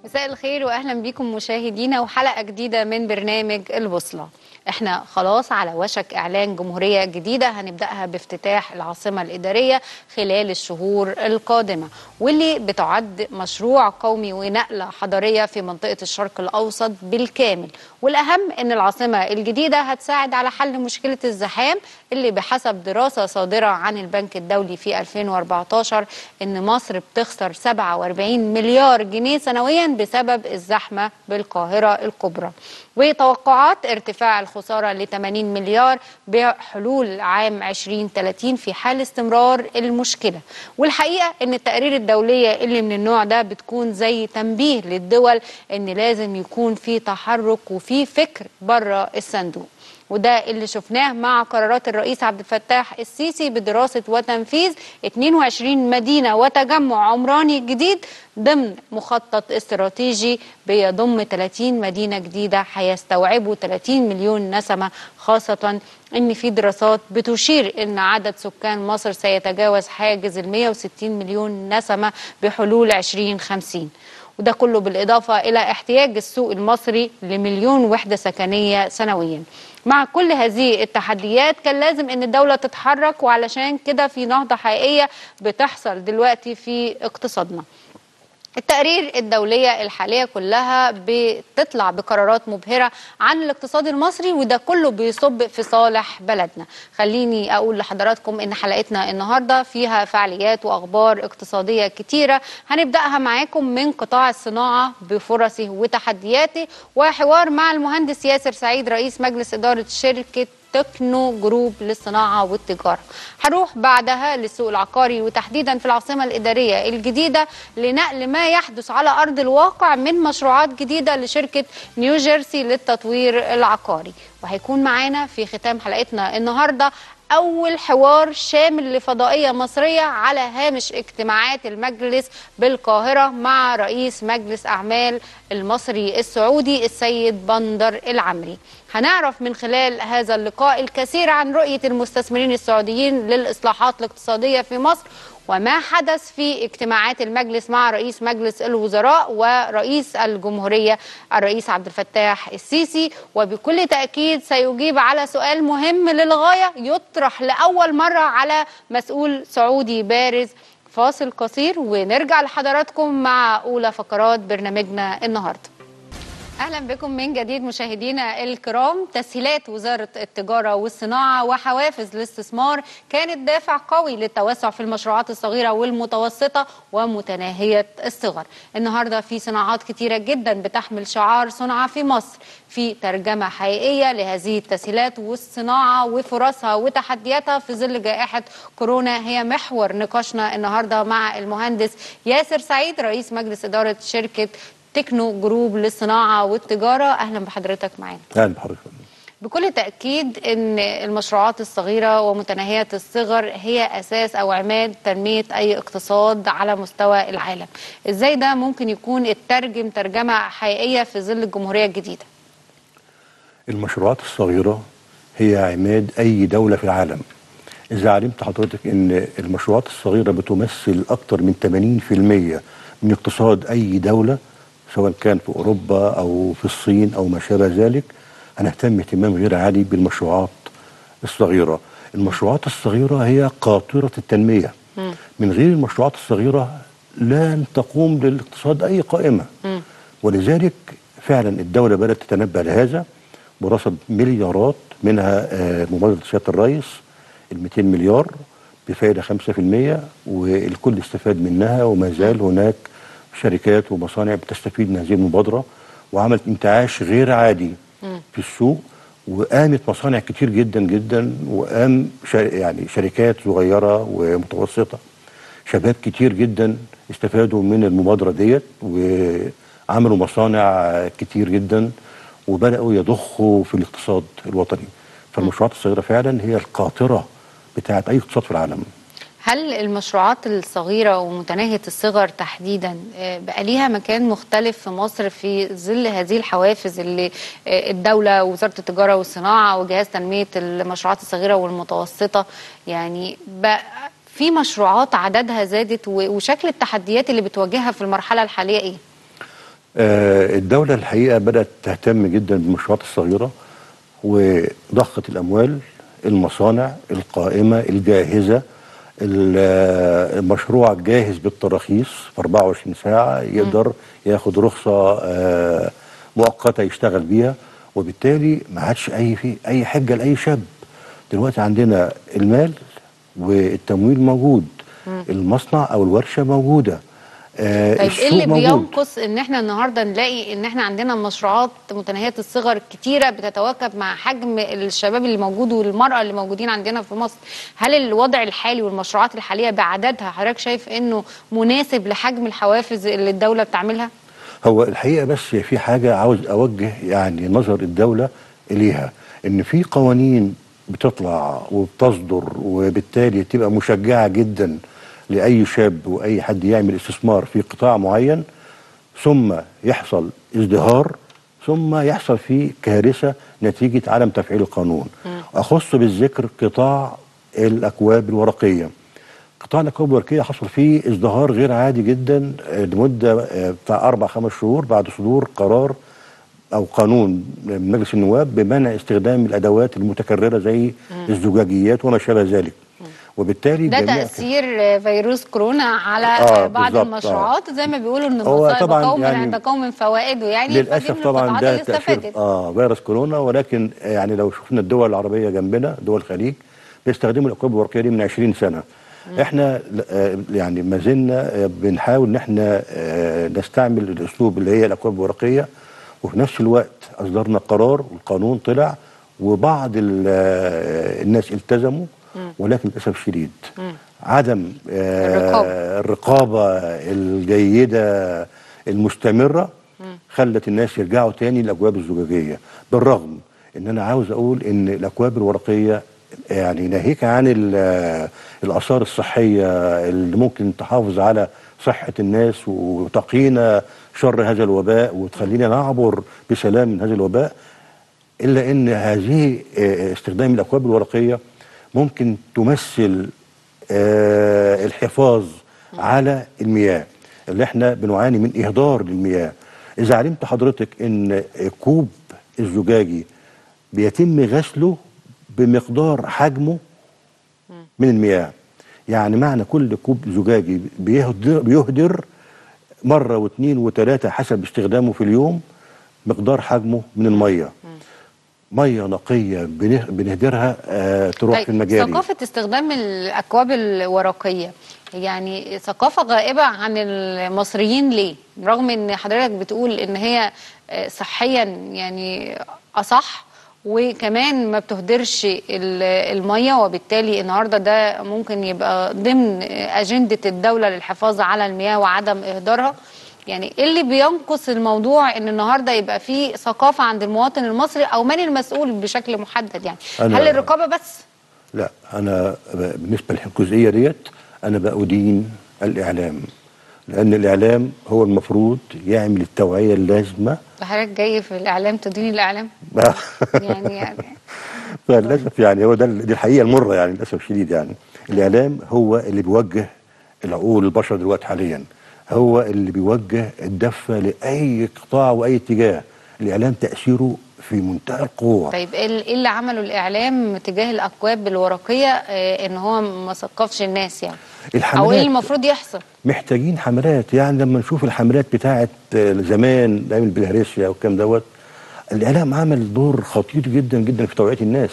مساء الخير واهلا بكم مشاهدينا وحلقه جديده من برنامج البوصله. احنا خلاص على وشك اعلان جمهوريه جديده هنبداها بافتتاح العاصمه الاداريه خلال الشهور القادمه، واللي بتعد مشروع قومي ونقله حضاريه في منطقه الشرق الاوسط بالكامل. والاهم ان العاصمه الجديده هتساعد على حل مشكله الزحام اللي بحسب دراسه صادره عن البنك الدولي في 2014 ان مصر بتخسر 47 مليار جنيه سنويا بسبب الزحمه بالقاهره الكبرى، وتوقعات ارتفاع الخساره ل 80 مليار بحلول عام 2030 في حال استمرار المشكله. والحقيقه ان التقارير الدوليه اللي من النوع ده بتكون زي تنبيه للدول ان لازم يكون في تحرك وفي فكر بره الصندوق، وده اللي شفناه مع قرارات الرئيس عبد الفتاح السيسي بدراسة وتنفيذ 22 مدينة وتجمع عمراني جديد ضمن مخطط استراتيجي بيضم 30 مدينة جديدة هيستوعبوا 30 مليون نسمة، خاصة ان في دراسات بتشير ان عدد سكان مصر سيتجاوز حاجز ال 160 مليون نسمة بحلول 2050. وده كله بالإضافة إلى احتياج السوق المصري لمليون وحدة سكنية سنويا. مع كل هذه التحديات كان لازم ان الدولة تتحرك، وعلشان كده في نهضة حقيقية بتحصل دلوقتي في اقتصادنا. التقارير الدولية الحالية كلها بتطلع بقرارات مبهرة عن الاقتصاد المصري، وده كله بيصب في صالح بلدنا. خليني أقول لحضراتكم إن حلقتنا النهاردة فيها فعاليات وأخبار اقتصادية كتيرة هنبدأها معاكم من قطاع الصناعة بفرصه وتحدياته، وحوار مع المهندس ياسر سعيد رئيس مجلس إدارة شركة تكنو جروب للصناعة والتجارة. هروح بعدها للسوق العقاري وتحديدا في العاصمة الإدارية الجديدة لنقل ما يحدث على أرض الواقع من مشروعات جديدة لشركة نيوجيرسي للتطوير العقاري. وهيكون معانا في ختام حلقتنا النهاردة أول حوار شامل لفضائية مصرية على هامش اجتماعات المجلس بالقاهرة مع رئيس مجلس أعمال المصري السعودي السيد بندر العمري. هنعرف من خلال هذا اللقاء الكثير عن رؤية المستثمرين السعوديين للإصلاحات الاقتصادية في مصر وما حدث في اجتماعات المجلس مع رئيس مجلس الوزراء ورئيس الجمهورية الرئيس عبد الفتاح السيسي. وبكل تأكيد سيجيب على سؤال مهم للغاية يطرح لأول مرة على مسؤول سعودي بارز. فاصل قصير ونرجع لحضراتكم مع أولى فقرات برنامجنا النهاردة. أهلا بكم من جديد مشاهدينا الكرام. تسهيلات وزارة التجارة والصناعة وحوافز الاستثمار كانت دافع قوي للتوسع في المشروعات الصغيرة والمتوسطة ومتناهية الصغر. النهاردة في صناعات كتيرة جدا بتحمل شعار صنع في مصر، في ترجمة حقيقية لهذه التسهيلات والصناعة وفرصها وتحدياتها في ظل جائحة كورونا هي محور نقاشنا النهاردة مع المهندس ياسر سعيد رئيس مجلس إدارة شركة تكنو جروب للصناعة والتجارة. أهلا بحضرتك معانا. أهلا بحضرتك. بكل تأكيد أن المشروعات الصغيرة ومتناهية الصغر هي أساس أو عماد تنمية أي اقتصاد على مستوى العالم. إزاي ده ممكن يكون الترجم ترجمة حقيقية في ظل الجمهورية الجديدة؟ المشروعات الصغيرة هي عماد أي دولة في العالم. إذا علمت حضرتك أن المشروعات الصغيرة بتمثل أكثر من 80% من اقتصاد أي دولة، سواء كان في أوروبا أو في الصين أو ما شابه ذلك، هنهتم اهتمام غير عادي بالمشروعات الصغيرة. المشروعات الصغيرة هي قاطرة التنمية. من غير المشروعات الصغيرة لن تقوم للاقتصاد أي قائمة. ولذلك فعلا الدولة بدأت تتنبأ لهذا برصد مليارات، منها مبادرة سيادة الرئيس 200 مليار بفائدة 5%، والكل استفاد منها، وما زال هناك شركات ومصانع بتستفيد من هذه المبادرة، وعملت انتعاش غير عادي في السوق، وقامت مصانع كتير جدا جدا، وقام يعني شركات صغيرة ومتوسطة، شباب كتير جدا استفادوا من المبادرة ديت وعملوا مصانع كتير جدا وبدأوا يضخوا في الاقتصاد الوطني. فالمشروعات الصغيرة فعلا هي القاطرة بتاعت أي اقتصاد في العالم. هل المشروعات الصغيرة ومتناهية الصغر تحديدا بقى ليها مكان مختلف في مصر في ظل هذه الحوافز اللي الدولة ووزارة التجارة والصناعة وجهاز تنمية المشروعات الصغيرة والمتوسطة، يعني بقى في مشروعات عددها زادت وشكل التحديات اللي بتواجهها في المرحلة الحالية ايه؟ الدولة الحقيقة بدأت تهتم جدا بالمشروعات الصغيرة وضخت الأموال، المصانع القائمة الجاهزة، المشروع جاهز بالتراخيص في 24 ساعة يقدر ياخد رخصة مؤقتة يشتغل بيها، وبالتالي ما عادش أي حجة لأي شاب. دلوقتي عندنا المال والتمويل موجود، المصنع أو الورشة موجودة، طيب ايه السوق اللي موجود. بينقص ان احنا النهارده نلاقي ان احنا عندنا مشروعات متناهيه الصغر كتيره بتتواكب مع حجم الشباب اللي موجود والمراه اللي موجودين عندنا في مصر؟ هل الوضع الحالي والمشروعات الحاليه بعددها حضرتك شايف انه مناسب لحجم الحوافز اللي الدوله بتعملها؟ هو الحقيقة بس في حاجة عاوز أوجه يعني نظر الدولة إليها، إن في قوانين بتطلع وبتصدر وبالتالي تبقى مشجعة جدا لأي شاب وأي حد يعمل استثمار في قطاع معين، ثم يحصل ازدهار، ثم يحصل فيه كارثة نتيجة عدم تفعيل القانون. أخص بالذكر قطاع الأكواب الورقية. قطاع الأكواب الورقية حصل فيه ازدهار غير عادي جدا لمدة بتاع 4-5 شهور بعد صدور قرار أو قانون من مجلس النواب بمنع استخدام الأدوات المتكررة زي الزجاجيات وما شابه ذلك. وبالتالي ده تأثير فيروس كورونا على بعض بالظبط. المشروعات، زي ما بيقولوا ان هو المصائب طبعا قوم يعني عند قوم فوائده، يعني للأسف فدي من طبعا القطاعات ده اللي تأثير استفادت. فيروس كورونا، ولكن يعني لو شفنا الدول العربية جنبنا دول الخليج بيستخدموا الأكواب الورقية دي من 20 سنة. احنا يعني ما زلنا بنحاول ان احنا نستعمل الاسلوب اللي هي الاكواب الورقيه، وفي نفس الوقت اصدرنا قرار والقانون طلع وبعض الناس التزموا، ولكن للاسف الشديد عدم الرقابه الجيده المستمره خلت الناس يرجعوا تاني للاكواب الزجاجيه، بالرغم ان انا عاوز اقول ان الاكواب الورقيه يعني ناهيك عن الآثار الصحية اللي ممكن تحافظ على صحة الناس وتقينا شر هذا الوباء وتخلينا نعبر بسلام من هذا الوباء، إلا أن هذه استخدام الأكواب الورقية ممكن تمثل الحفاظ على المياه اللي احنا بنعاني من إهدار للمياه. إذا علمت حضرتك أن كوب الزجاجي بيتم غسله بمقدار حجمه من المياه، يعني معنى كل كوب زجاجي بيهدر مرة واثنين وثلاثة حسب استخدامه في اليوم مقدار حجمه من المية. مية نقية بنهدرها تروح طيب في المجاري. ثقافة استخدام الأكواب الورقية يعني ثقافة غائبة عن المصريين ليه؟ رغم ان حضرتك بتقول ان هي صحيا يعني أصح، وكمان ما بتهدرش المية، وبالتالي النهاردة ده ممكن يبقى ضمن أجندة الدولة للحفاظ على المياه وعدم إهدارها. يعني ايه اللي بينقص الموضوع ان النهارده يبقى في ثقافه عند المواطن المصري، او من المسؤول بشكل محدد؟ يعني هل الرقابه بس؟ لا، انا بالنسبه للجزئيه ديت انا بأدين الاعلام، لان الاعلام هو المفروض يعمل التوعيه اللازمه. حضرتك جاي في الاعلام تدين الاعلام؟ يعني فللاسف يعني هو دي الحقيقه المره، يعني للاسف الشديد يعني الاعلام هو اللي بيوجه العقول البشر دلوقتي حاليا، هو اللي بيوجه الدفه لاي قطاع واي اتجاه. الاعلام تاثيره في منتهى القوه. طيب ايه اللي عمله الاعلام تجاه الاكواب الورقيه ان هو ما ثقفش الناس يعني؟ او ايه المفروض يحصل؟ محتاجين حملات، يعني لما نشوف الحملات بتاعه زمان ايام البلهارسيا والكلام دوت، الاعلام عمل دور خطير جدا جدا في توعيه الناس.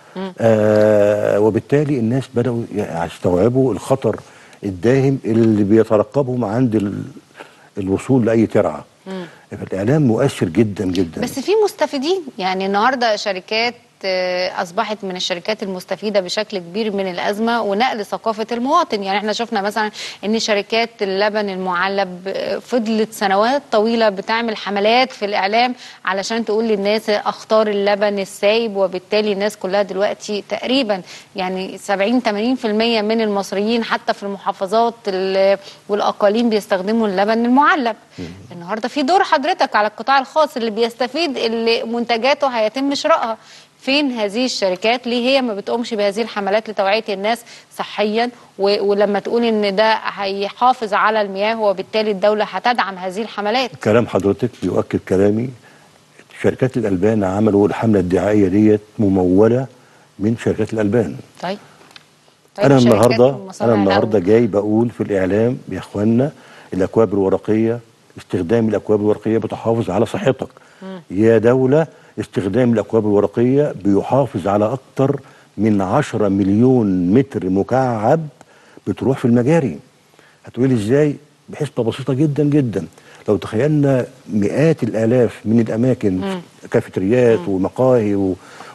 وبالتالي الناس بداوا يستوعبوا الخطر الداهم اللي بيترقبهم عند الوصول لاي ترعه. فالاعلام مؤثر جدا جدا. بس في مستفيدين، يعني النهارده شركات اصبحت من الشركات المستفيده بشكل كبير من الازمه ونقل ثقافه المواطن. يعني احنا شفنا مثلا ان شركات اللبن المعلب فضلت سنوات طويله بتعمل حملات في الاعلام علشان تقول للناس اختار اللبن السايب، وبالتالي الناس كلها دلوقتي تقريبا يعني 70-80% من المصريين حتى في المحافظات والاقاليم بيستخدموا اللبن المعلب. النهارده في دور حضرتك على القطاع الخاص اللي بيستفيد، اللي منتجاته هيتم شرائها. فين هذه الشركات؟ ليه هي ما بتقومش بهذه الحملات لتوعية الناس صحيا؟ ولما تقول ان ده هيحافظ على المياه وبالتالي الدولة هتدعم هذه الحملات. كلام حضرتك بيؤكد كلامي. شركات الألبان عملوا الحملة الدعائية ديت ممولة من شركات الألبان. طيب أنا شركات النهاردة والمصانع جاي بقول في الإعلام يا إخوانا الأكواب الورقية، استخدام الأكواب الورقية بتحافظ على صحتك. يا دولة استخدام الأكواب الورقية بيحافظ على أكتر من 10 مليون متر مكعب بتروح في المجاري. هتقولي إزاي؟ بحسبة بسيطة جدا جدا. لو تخيلنا مئات الآلاف من الأماكن، كافيتريات ومقاهي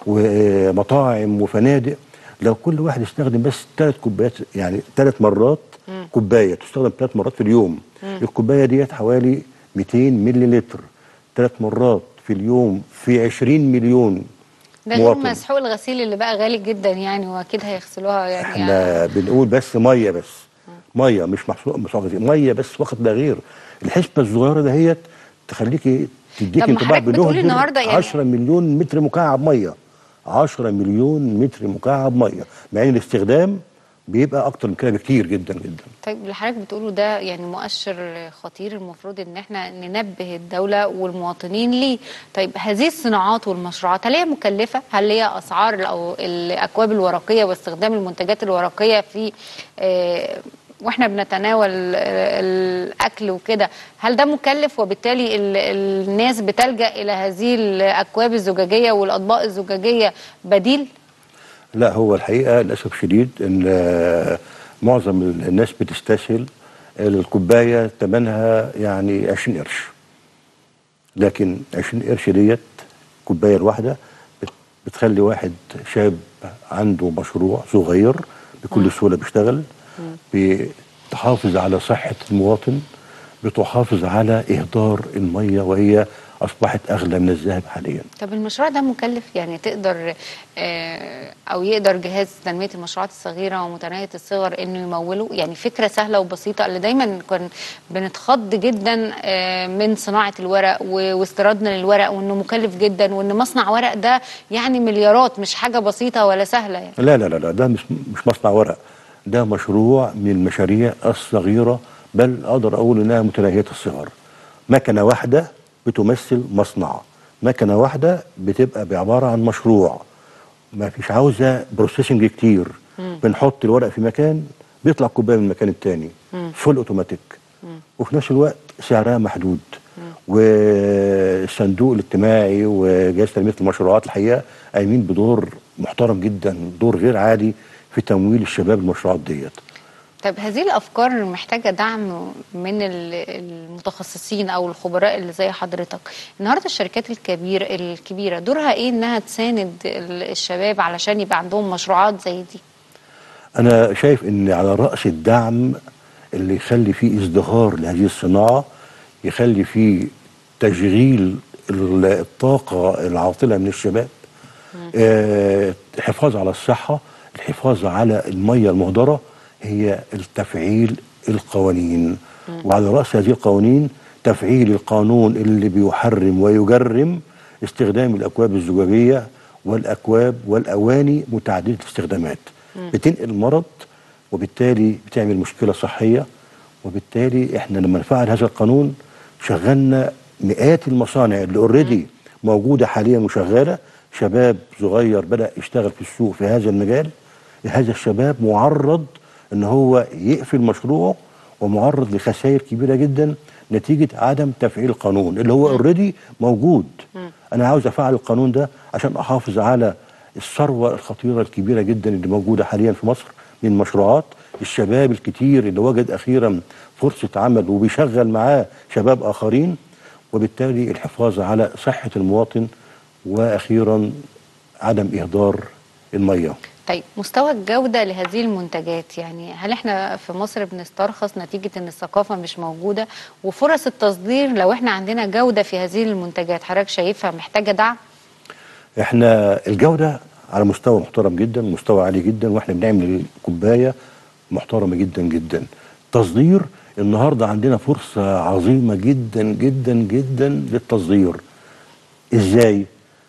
ومطاعم وفنادق، لو كل واحد يستخدم بس 3 كوبايات، يعني 3 مرات كوباية تستخدم 3 مرات في اليوم. الكوباية ديت حوالي 200 ملي لتر، 3 مرات في اليوم في 20 مليون ده غير مواطن. مسحوق الغسيل اللي بقى غالي جدا يعني، واكيد هيغسلوها يعني. احنا بنقول بس ميه بس، ميه مش مسحوق غسيل، ميه بس فقط لا غير. الحسبه الصغيره دهيت تخليكي تديك انطباع بنهدر 10 مليون متر مكعب ميه، 10 مليون متر مكعب ميه، مع ان الاستخدام بيبقى اكتر من كده بكتير جدا جدا. طيب اللي حضرتك بتقوله ده يعني مؤشر خطير، المفروض ان احنا ننبه الدوله والمواطنين ليه. طيب هذه الصناعات والمشروعات هل هي مكلفه؟ هل هي اسعار او الاكواب الورقيه واستخدام المنتجات الورقيه في واحنا بنتناول الاكل وكده، هل ده مكلف وبالتالي الناس بتلجأ الى هذه الاكواب الزجاجيه والاطباق الزجاجيه بديل؟ لا، هو الحقيقه للاسف شديد ان معظم الناس بتستسهل. الكوبايه ثمنها يعني 20 قرش، لكن 20 قرش ديت كوبايه الواحده بتخلي واحد شاب عنده مشروع صغير بكل سهوله بيشتغل، بتحافظ على صحه المواطن، بتحافظ على اهدار الميه وهي اصبحت اغلى من الذهب حاليا. طب المشروع ده مكلف؟ يعني تقدر او يقدر جهاز تنميه المشروعات الصغيره ومتناهيه الصغر انه يموله؟ يعني فكره سهله وبسيطه، اللي دايما كنا بنتخض جدا من صناعه الورق واستيرادنا للورق، وانه مكلف جدا، وان مصنع ورق ده يعني مليارات، مش حاجه بسيطه ولا سهله يعني. لا لا لا، ده مش مصنع ورق، ده مشروع من المشاريع الصغيره، بل اقدر اقول انها متناهيه الصغر. مكنه واحده بتمثل مصنع، مكنه واحده بتبقى بعباره عن مشروع، ما فيش عاوزه بروسيسنج كتير. بنحط الورق في مكان بيطلع كوبايه من المكان الثاني فول اوتوماتيك، وفي نفس الوقت سعرها محدود. والصندوق الاجتماعي وجهاز تنميه المشروعات الحقيقه قايمين بدور محترم جدا، دور غير عادي في تمويل الشباب المشروعات ديت. طيب هذه الافكار محتاجه دعم من المتخصصين او الخبراء اللي زي حضرتك. النهارده الشركات الكبيره دورها ايه انها تساند الشباب علشان يبقى عندهم مشروعات زي دي؟ انا شايف ان على راس الدعم اللي يخلي فيه ازدهار لهذه الصناعه، يخلي فيه تشغيل الطاقه العاطله من الشباب، الحفاظ على الصحه، الحفاظ على الميه المهدره، هي التفعيل القوانين. وعلى رأس هذه القوانين تفعيل القانون اللي بيحرم ويجرم استخدام الأكواب الزجاجية والأكواب والأواني متعددة الاستخدامات. بتنقل مرض، وبالتالي بتعمل مشكلة صحية. وبالتالي احنا لما نفعل هذا القانون شغلنا مئات المصانع اللي اوريدي موجودة حاليا وشغالة، شباب صغير بدأ يشتغل في السوق في هذا المجال. هذا الشباب معرض ان هو يقفل مشروعه، ومعرض لخسائر كبيره جدا نتيجه عدم تفعيل القانون اللي هو اوريدي موجود. انا عاوز افعل القانون ده عشان احافظ على الثروه الخطيره الكبيره جدا اللي موجوده حاليا في مصر من المشروعات، الشباب الكتير اللي وجد اخيرا فرصه عمل وبيشغل معاه شباب اخرين، وبالتالي الحفاظ على صحه المواطن، واخيرا عدم اهدار الميه. طيب مستوى الجودة لهذه المنتجات، يعني هل احنا في مصر بنسترخص نتيجة ان الثقافة مش موجودة؟ وفرص التصدير لو احنا عندنا جودة في هذه المنتجات حضرتك شايفها محتاجة دعم؟ احنا الجودة على مستوى محترم جدا، مستوى عالي جدا، واحنا بنعمل كوباية محترمة جدا جدا. تصدير النهاردة عندنا فرصة عظيمة جدا جدا جدا للتصدير. ازاي؟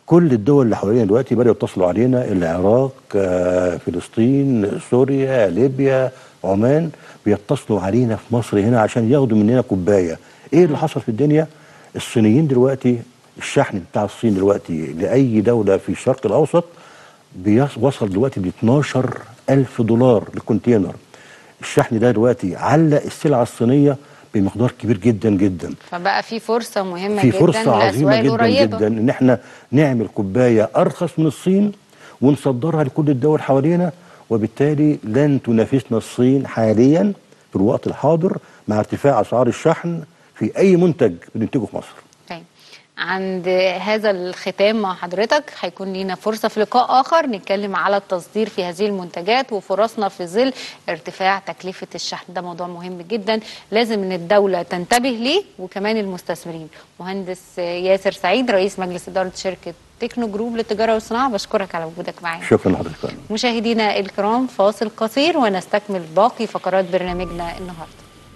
كل الدول اللي حوالينا دلوقتي بدأوا يتصلوا علينا، العراق، فلسطين، سوريا، ليبيا، عمان، بيتصلوا علينا في مصر هنا عشان ياخدوا مننا كوبايه. ايه اللي حصل في الدنيا؟ الصينيين دلوقتي الشحن بتاع الصين دلوقتي لاي دوله في الشرق الاوسط وصل دلوقتي ب 12,000 دولار للكونتينر. الشحن ده دلوقتي علق السلعه الصينيه بمقدار كبير جدا جدا. فبقى في فرصه مهمه في جدا، فرصه عظيمه جدا القريبة. جدا ان احنا نعمل كوبايه ارخص من الصين ونصدرها لكل الدول حوالينا، وبالتالي لن تنافسنا الصين حاليا في الوقت الحاضر مع ارتفاع اسعار الشحن في اي منتج بننتجه في مصر. طيب، عند هذا الختام مع حضرتك هيكون لينا فرصة في لقاء آخر نتكلم على التصدير في هذه المنتجات وفرصنا في ظل ارتفاع تكلفة الشحن. ده موضوع مهم جدا لازم ان الدولة تنتبه ليه وكمان المستثمرين. مهندس ياسر سعيد، رئيس مجلس إدارة شركة تكنو جروب للتجارة والصناعة، بشكرك على وجودك معانا. شكرا لحضرتك. مشاهدينا الكرام، فاصل قصير ونستكمل باقي فقرات برنامجنا النهارده.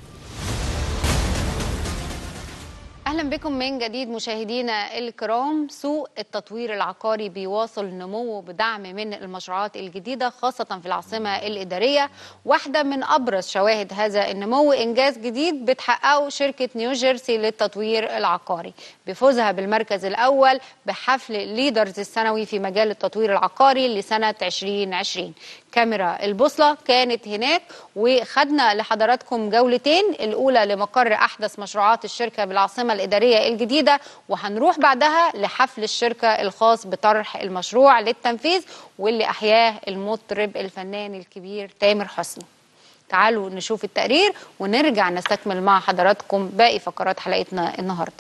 أهلا بكم من جديد مشاهدينا الكرام. سوق التطوير العقاري بيواصل نموه بدعم من المشروعات الجديدة خاصة في العاصمة الإدارية. واحدة من أبرز شواهد هذا النمو إنجاز جديد بتحققه شركة نيوجيرسي للتطوير العقاري بفوزها بالمركز الأول بحفل ليدرز السنوي في مجال التطوير العقاري لسنة 2020. كاميرا البوصلة كانت هناك وخدنا لحضراتكم جولتين، الأولى لمقر أحدث مشروعات الشركة بالعاصمة الإدارية الجديدة، وهنروح بعدها لحفل الشركة الخاص بطرح المشروع للتنفيذ واللي أحياه المطرب الفنان الكبير تامر حسني. تعالوا نشوف التقرير ونرجع نستكمل مع حضراتكم باقي فقرات حلقتنا النهارده.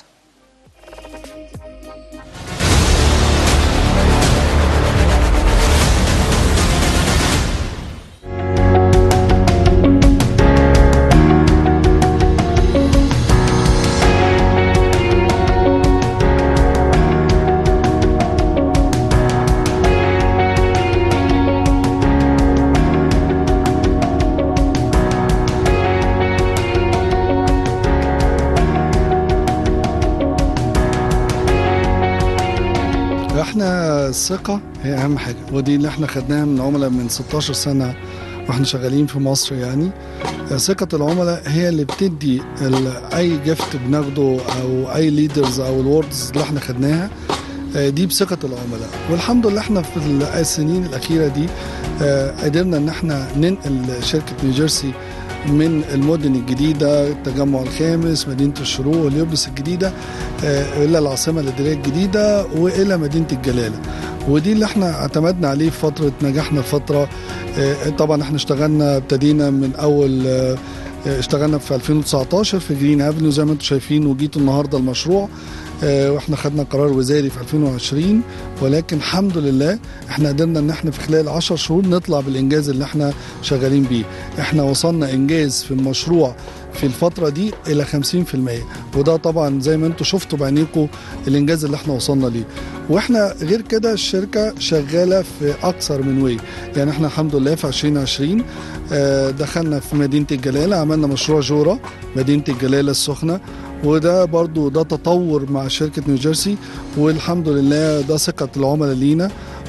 احنا الثقة هي أهم حاجة، ودي اللي احنا خدناها من عملاء من 16 سنة واحنا شغالين في مصر. يعني ثقة العملاء هي اللي بتدي أي جفت بناخده أو أي ليدرز أو الوردز اللي احنا خدناها دي بثقة العملاء. والحمد لله احنا في السنين الأخيرة دي قدرنا ان احنا ننقل شركة نيوجيرسي من المدن الجديدة، التجمع الخامس، مدينة الشروق واليوبلس الجديدة، إلى العاصمة الإدارية الجديدة وإلى مدينة الجلالة. ودي اللي احنا اعتمدنا عليه في فترة نجاحنا. فترة طبعا احنا ابتدينا من أول اشتغلنا في 2019 في جرين افنيو زي ما انتم شايفين، وجيتوا النهارده المشروع واحنا خدنا قرار وزاري في 2020، ولكن الحمد لله احنا قدرنا ان احنا في خلال 10 شهور نطلع بالانجاز اللي احنا شغالين بيه. احنا وصلنا انجاز في المشروع في الفترة دي إلى 50%، وده طبعا زي ما انتم شفتوا بعينيكم الإنجاز اللي احنا وصلنا ليه. واحنا غير كده الشركة شغالة في أكثر من وي. يعني احنا الحمد لله في 2020 دخلنا في مدينة الجلالة، عملنا مشروع جورا مدينة الجلالة السخنة، وده برضو ده تطور مع شركة نيوجيرسي، والحمد لله ده ثقة العملاء لينا.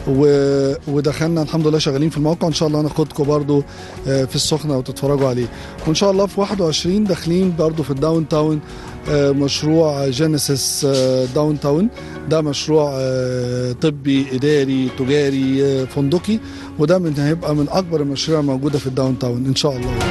ودخلنا الحمد لله شغالين في الموقع، ان شاء الله هناخدكم برضو في السخنة وتتفرجوا عليه. وان شاء الله في 21 داخلين برضو في الداون تاون مشروع جينيسيس داون تاون. ده مشروع طبي اداري تجاري فندقي، وده هيبقى من اكبر المشاريع الموجودة في الداون تاون ان شاء الله.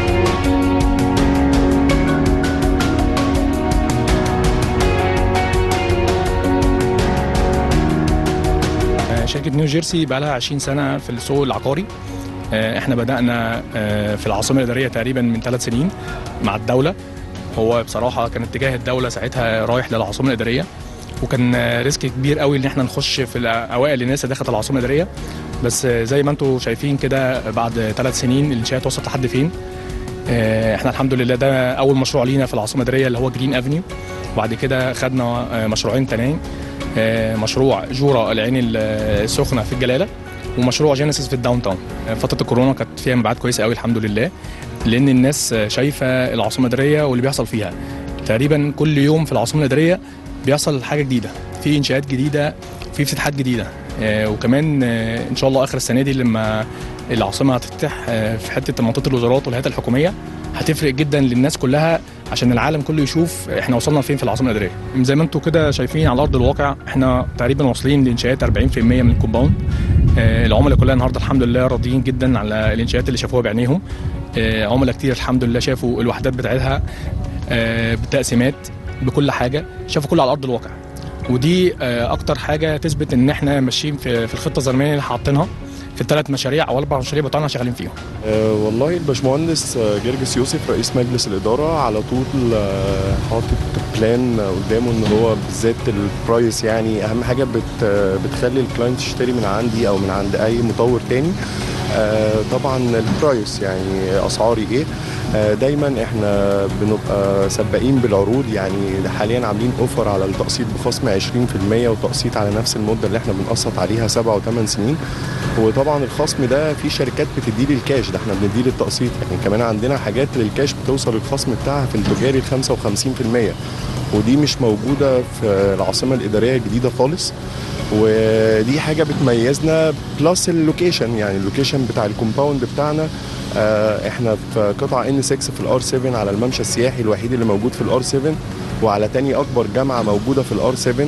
شركة نيوجيرسي بقى لها 20 سنة في السوق العقاري. احنا بدأنا في العاصمة الإدارية تقريبا من 3 سنين مع الدولة. هو بصراحة كان اتجاه الدولة ساعتها رايح للعاصمة الإدارية، وكان ريسك كبير قوي ان احنا نخش في الأوائل الناس اللي دخلت العاصمة الإدارية. بس زي ما انتم شايفين كده بعد 3 سنين الانشاءات وصلت لحد فين. احنا الحمد لله ده أول مشروع لينا في العاصمة الإدارية اللي هو جرين افنيو، وبعد كده خدنا مشروعين تانيين، مشروع جورا العين السخنه في الجلاله، ومشروع جينيسيس في الداون تاون. فتره الكورونا كانت فيها مبيعات كويسه قوي الحمد لله، لان الناس شايفه العاصمه الاداريه واللي بيحصل فيها. تقريبا كل يوم في العاصمه الاداريه بيحصل حاجه جديده، في انشاءات جديده، في وفي افتتاحات جديده. وكمان ان شاء الله اخر السنه دي لما العاصمه هتفتح في حته منطقه الوزارات والهيئات الحكوميه هتفرق جدا للناس كلها، عشان العالم كله يشوف احنا وصلنا فين في العاصمه الاداريه. زي ما انتم كده شايفين على ارض الواقع احنا تقريبا واصلين لانشاءات 40% من الكومباوند. العملاء كلها النهارده الحمد لله راضيين جدا على الانشاءات اللي شافوها بعينيهم. عملاء كتير الحمد لله شافوا الوحدات بتاعتها بالتقسيمات بكل حاجه، شافوا كله على ارض الواقع، ودي اكتر حاجه تثبت ان احنا ماشيين في الخطه الزمنيه اللي حاطينها في ال3 مشاريع او 4 مشاريع بتوعنا شغالين فيهم. والله الباشمهندس جرجس يوسف رئيس مجلس الاداره على طول حاطط بلان قدامه ان هو بالذات البرايس، يعني اهم حاجه بتخلي الكلاينت يشتري من عندي او من عند اي مطور تاني. طبعا البرايس يعني اسعاري ايه. دايما احنا بنبقى سباقين بالعروض، يعني حاليا عاملين اوفر على التقسيط بخصم 20% وتقسيط على نفس المده اللي احنا بنقسط عليها 7 و8 سنين. وطبعا الخصم ده في شركات بتدي لي الكاش، ده احنا بندي لي التقسيط، يعني كمان عندنا حاجات للكاش بتوصل الخصم بتاعها في التجاري 55%، ودي مش موجوده في العاصمه الاداريه الجديده خالص. ودي حاجه بتميزنا بلس اللوكيشن، يعني اللوكيشن بتاع الكومباوند بتاعنا. احنا في قطعه N6 في الار 7 على الممشى السياحي الوحيد اللي موجود في الار 7، وعلى تاني اكبر جامعه موجوده في الار 7.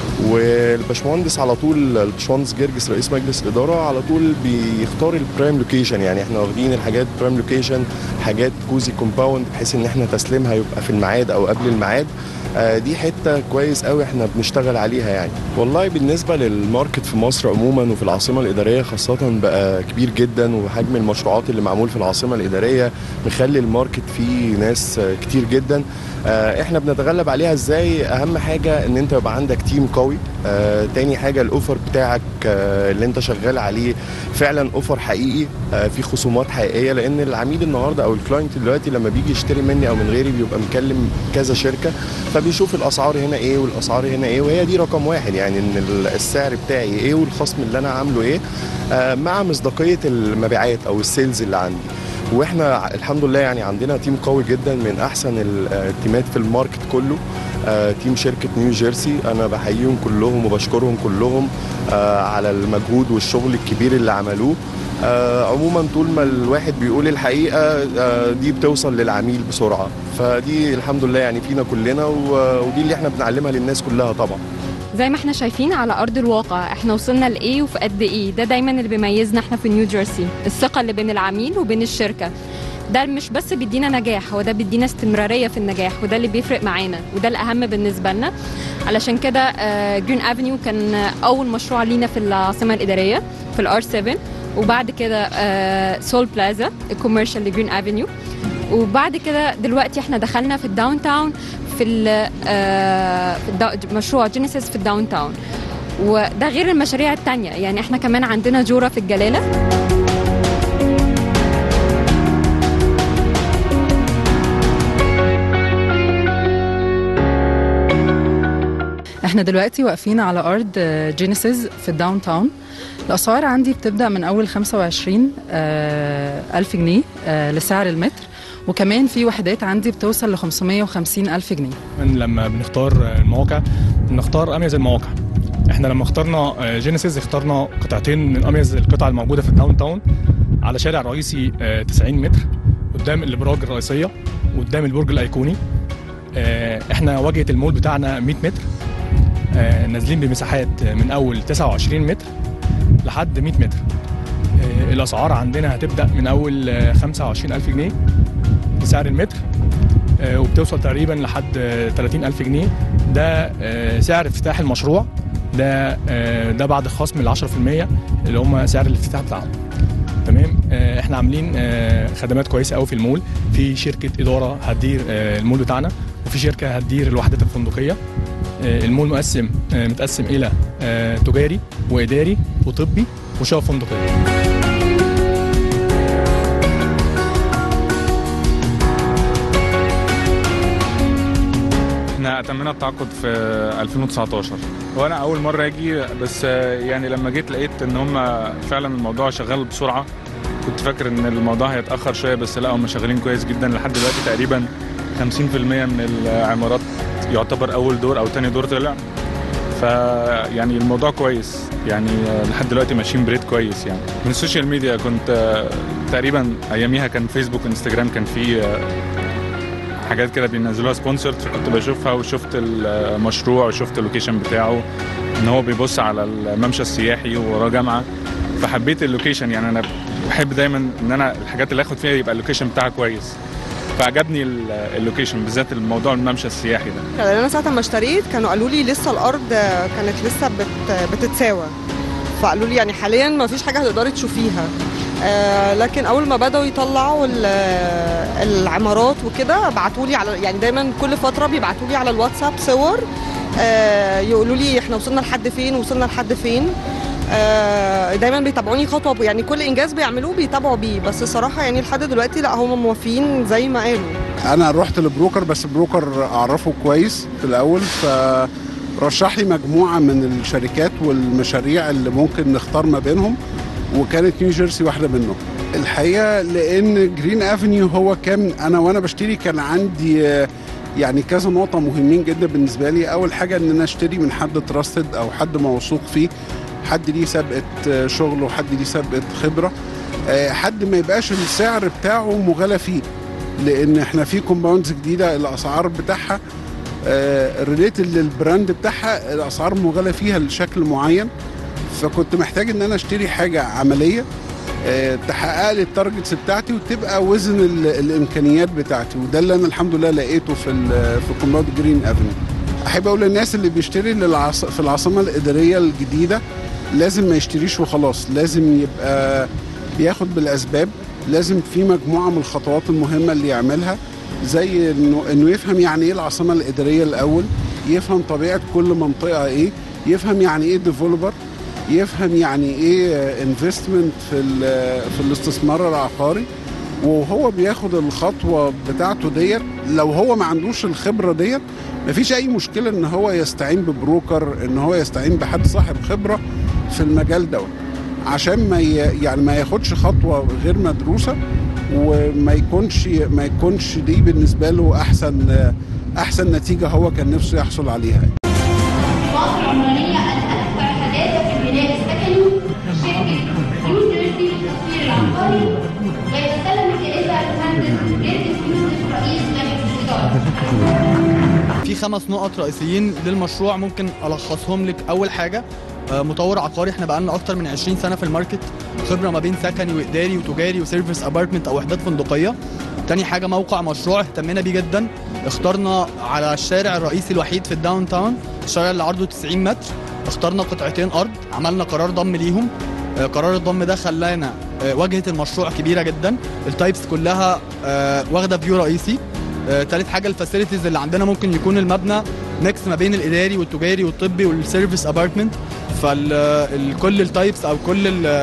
والباشمهندس على طول الباشمهندس جرجس رئيس مجلس الاداره على طول بيختار البرايم لوكيشن، يعني احنا واخدين الحاجات برايم لوكيشن، حاجات كوزي كومباوند بحيث ان احنا تسليمها يبقى في الميعاد او قبل الميعاد. دي حته كويس قوي احنا بنشتغل عليها يعني. والله بالنسبه للماركت في مصر عموما وفي العاصمه الاداريه خاصه بقى كبير جدا، وحجم المشروعات اللي معمول في العاصمه الاداريه مخلي الماركت فيه ناس كتير جدا. احنا بنتغلب عليها ازاي؟ اهم حاجه ان انت يبقى عندك تيم قوي. تاني حاجه الاوفر بتاعك اللي انت شغال عليه فعلا اوفر حقيقي، في خصومات حقيقيه، لان العميل النهارده او الكلاينت دلوقتي لما بيجي يشتري مني او من غيري بيبقى مكلم كذا شركه، فبيشوف الاسعار هنا ايه والاسعار هنا ايه، وهي دي رقم واحد، يعني ان السعر بتاعي ايه والخصم اللي انا عامله ايه، مع مصداقيه المبيعات او السيلز اللي عندي. واحنا الحمد لله يعني عندنا تيم قوي جدا من احسن التيمات في الماركت كله. تيم شركه نيو جيرسي انا بحييهم كلهم وبشكرهم كلهم على المجهود والشغل الكبير اللي عملوه. عموما طول ما الواحد بيقول الحقيقه دي بتوصل للعميل بسرعه، فدي الحمد لله يعني فينا كلنا، ودي اللي احنا بنعلمها للناس كلها طبعا. زي ما احنا شايفين على ارض الواقع احنا وصلنا لايه وفي قد ايه. ده دايما اللي بيميزنا احنا في نيو جيرسي، الثقه اللي بين العميل وبين الشركه. ده مش بس بيدينا نجاح، هو ده بيدينا استمراريه في النجاح، وده اللي بيفرق معانا وده الاهم بالنسبه لنا. علشان كده جرين افنيو كان اول مشروع لينا في العاصمه الاداريه في الار 7، وبعد كده سول بلازا الكوميرشال لجرين افنيو، وبعد كده دلوقتي احنا دخلنا في الداون تاون في مشروع جينيسيس في الداون تاون. وده غير المشاريع التانية، يعني احنا كمان عندنا جورة في الجلالة. احنا دلوقتي واقفين على ارض جينيسيس في الداون تاون. الاسعار عندي بتبدا من اول 25,000 جنيه لسعر المتر، وكمان في وحدات عندي بتوصل ل 550,000 جنيه. لما بنختار المواقع بنختار اميز المواقع. احنا لما اخترنا جينيسيس اخترنا قطعتين من اميز القطع الموجوده في الداون تاون على شارع رئيسي 90 متر قدام الابراج الرئيسيه وقدام البرج الايقوني. احنا واجهه المول بتاعنا 100 متر، نازلين بمساحات من اول 29 متر لحد 100 متر. الاسعار عندنا هتبدا من اول 25,000 جنيه بسعر المتر، وبتوصل تقريبا لحد 30,000 جنيه. ده سعر افتتاح المشروع، ده بعد خصم ال 10% اللي هم سعر الافتتاح بتاعهم. تمام. احنا عاملين خدمات كويسه قوي في المول، في شركه اداره هتدير المول بتاعنا، وفي شركه هتدير الوحدات الفندقيه. المول متقسم الى تجاري واداري وطبي وشقق فندقيه. احنا اتمينا التعاقد في 2019 وانا اول مره اجي، بس يعني لما جيت لقيت ان هم فعلا الموضوع شغال بسرعه. كنت فاكر ان الموضوع هيتاخر شويه، بس لا هم شغالين كويس جدا. لحد دلوقتي تقريبا 50% من العمارات يعتبر اول دور او تاني دور طلع. فيعني الموضوع كويس يعني، لحد دلوقتي ماشيين بريت كويس يعني. من السوشيال ميديا كنت تقريبا اياميها كان فيسبوك انستجرام كان في حاجات كده بينزلوها سبونسرد، فكنت بشوفها وشفت المشروع وشفت اللوكيشن بتاعه ان هو بيبص على الممشى السياحي ووراه جامعه، فحبيت اللوكيشن. يعني انا بحب دايما ان انا الحاجات اللي اخد فيها يبقى اللوكيشن بتاعها كويس، فعجبني اللوكيشن بالذات الموضوع الممشى السياحي ده. انا ساعه ما اشتريت كانوا قالوا لي لسه الارض كانت لسه بتتساوى، فقالوا لي يعني حاليا ما فيش حاجه هتقدري تشوفيها. لكن اول ما بداوا يطلعوا العمارات وكده بعتوا لي على، يعني دايما كل فتره بيبعتوا لي على الواتساب صور يقولوا لي احنا وصلنا لحد فين وصلنا لحد فين. دايما بيتابعوني خطوه، يعني كل انجاز بيعملوه بيتابعوا بيه، بس الصراحه يعني لحد دلوقتي لا هم موافقين زي ما قالوا. انا رحت لبروكر، بس بروكر اعرفه كويس في الاول، فرشح لي مجموعه من الشركات والمشاريع اللي ممكن نختار ما بينهم، وكانت نيو جيرسي واحده منهم الحقيقه. لان جرين افنيو هو كان وانا بشتري كان عندي يعني كذا نقطه مهمين جدا بالنسبه لي. اول حاجه ان انا اشتري من حد تراستد او حد موثوق فيه، حد ليه سابقه شغل وحد ليه سابقه خبره، حد ما يبقاش السعر بتاعه مغالى فيه، لان احنا في كومباوندز جديده الاسعار بتاعها ريليتد للبراند بتاعها الاسعار مغالى فيها لشكل معين. فكنت محتاج ان انا اشتري حاجه عمليه تحقق لي التارجتس بتاعتي وتبقى وزن الامكانيات بتاعتي، وده اللي انا الحمد لله لقيته في كومباوند جرين افنيو. احب اقول للناس اللي بيشتري في العاصمه الاداريه الجديده لازم ما يشتريش وخلاص، لازم يبقى بياخد بالاسباب، لازم في مجموعه من الخطوات المهمه اللي يعملها، زي انه يفهم يعني ايه العاصمه الاداريه الاول، يفهم طبيعه كل منطقه ايه، يفهم يعني ايه ديفلوبر، يفهم يعني ايه انفستمنت في الاستثمار العقاري. وهو بياخد الخطوه بتاعته ديت، لو هو ما عندوش الخبره ديت مفيش اي مشكله ان هو يستعين ببروكر، ان هو يستعين بحد صاحب خبره في المجال دوت، عشان ما ياخدش خطوه غير مدروسه، وما يكونش دي بالنسبه له احسن نتيجه هو كان نفسه يحصل عليها. مصر العمرانيه الاكثر حداثه في البناء السكني، شركه نيو جيرسي للتطوير العقاري، ويتسلم الجائزه المهندس جيرجس يوسف رئيس مجلس الاداره. في 5 نقط رئيسيين للمشروع ممكن الخصهم لك. اول حاجه مطور عقاري، احنا بقالنا اكتر من 20 سنه في الماركت، خبره ما بين سكني واداري وتجاري وسيرفيس ابارتمنت او وحدات فندقيه. تاني حاجه موقع مشروع اهتمينا بيه جدا، اخترنا على الشارع الرئيسي الوحيد في الداون تاون، الشارع اللي عرضه 90 متر، اخترنا قطعتين ارض، عملنا قرار ضم ليهم. قرار الضم ده خلانا واجهه المشروع كبيره جدا، التايبس كلها واخده فيو رئيسي. تالت حاجه الفاسيلتيز اللي عندنا ممكن يكون المبنى ميكس ما بين الاداري والتجاري والطبي والسيرفيس ابارتمنت، فكل التايبس او كل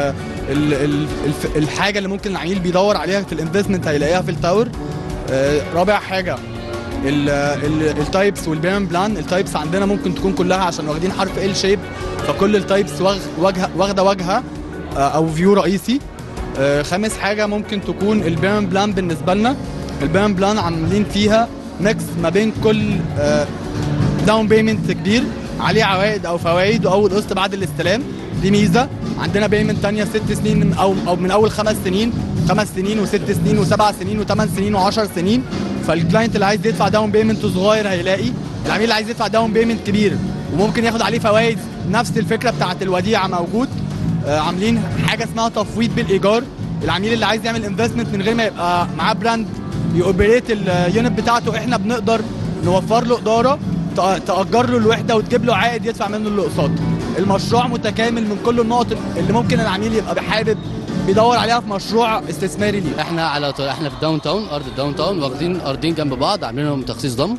الحاجه اللي ممكن العميل بيدور عليها في الانفستمنت هيلاقيها في التاور. رابع حاجه التايبس والبيرن بلان. التايبس عندنا ممكن تكون كلها عشان واخدين حرف ال شيب، فكل التايبس واخده واجهه او فيو رئيسي. خامس حاجه ممكن تكون البيرن بلان. بالنسبه لنا البيرن بلان عاملين فيها ميكس ما بين كل داون بيمنت كبير عليه عوائد او فوائد واول قسط بعد الاستلام، دي ميزه. عندنا بيمنت ثانيه 6 سنين او من اول 5 سنين، 5 سنين و6 سنين و7 سنين و8 سنين و10 سنين. فالكلاينت اللي عايز يدفع داون بيمنت صغير هيلاقي، العميل اللي عايز يدفع داون بيمنت كبير وممكن ياخد عليه فوائد نفس الفكره بتاعه الوديعه موجود. عاملين حاجه اسمها تفويض بالايجار، العميل اللي عايز يعمل انفستمنت من غير ما يبقى معاه براند يوبريت اليونت بتاعته، احنا بنقدر نوفر له اداره تأجر له الوحده وتجيب له عائد يدفع منه اللي قسط. المشروع متكامل من كل النقط اللي ممكن العميل يبقى حابب بيدور عليها في مشروع استثماري ليه. احنا في الداون تاون، ارض الداون تاون، واخدين ارضين جنب بعض عاملين لهم تخصيص ضم.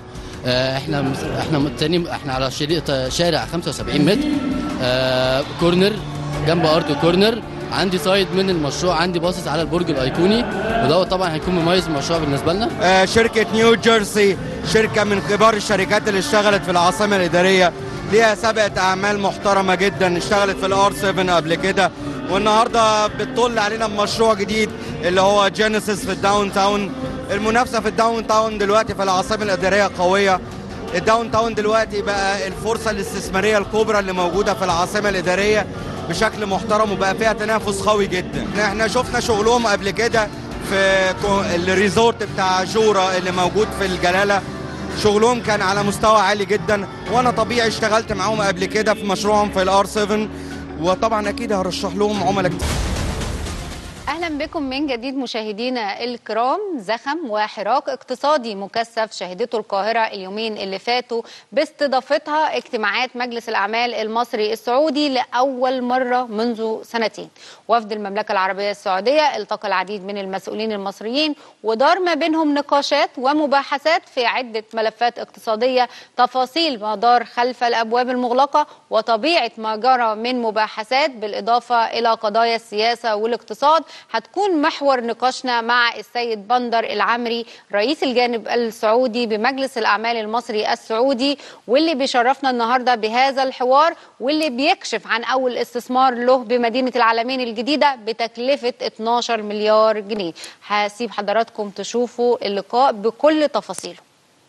احنا على شارع 75 متر، كورنر جنب ارض كورنر. عندي سايد من المشروع، عندي باصص على البرج الايقوني، وده طبعا هيكون مميز المشروع بالنسبه لنا. شركه نيو جيرسي شركه من كبار الشركات اللي اشتغلت في العاصمه الاداريه، ليها سابقه اعمال محترمه جدا، اشتغلت في الار 7 قبل كده، والنهارده بتطل علينا بمشروع جديد اللي هو جينيسيس في الداون تاون. المنافسه في الداون تاون دلوقتي في العاصمه الاداريه قويه، الداون تاون دلوقتي بقى الفرصة الاستثمارية الكبرى اللي موجودة في العاصمة الإدارية بشكل محترم، وبقى فيها تنافس قوي جدا. احنا شفنا شغلهم قبل كده في الريزورت بتاع جورا اللي موجود في الجلالة، شغلهم كان على مستوى عالي جدا، وانا طبيعي اشتغلت معاهم قبل كده في مشروعهم في الار 7، وطبعا اكيد هرشح لهم عملاء كتير. أهلا بكم من جديد مشاهدينا الكرام. زخم وحراك اقتصادي مكثف شهدته القاهرة اليومين اللي فاتوا باستضافتها اجتماعات مجلس الأعمال المصري السعودي لأول مرة منذ سنتين. وفد المملكة العربية السعودية التقى العديد من المسؤولين المصريين ودار ما بينهم نقاشات ومباحثات في عدة ملفات اقتصادية، تفاصيل ما دار خلف الأبواب المغلقة وطبيعة ما جرى من مباحثات بالإضافة إلى قضايا السياسة والاقتصاد هتكون محور نقاشنا مع السيد بندر العمري رئيس الجانب السعودي بمجلس الأعمال المصري السعودي، واللي بيشرفنا النهاردة بهذا الحوار واللي بيكشف عن أول استثمار له بمدينة العالمين الجديدة بتكلفة 12 مليار جنيه. هسيب حضراتكم تشوفوا اللقاء بكل تفاصيله.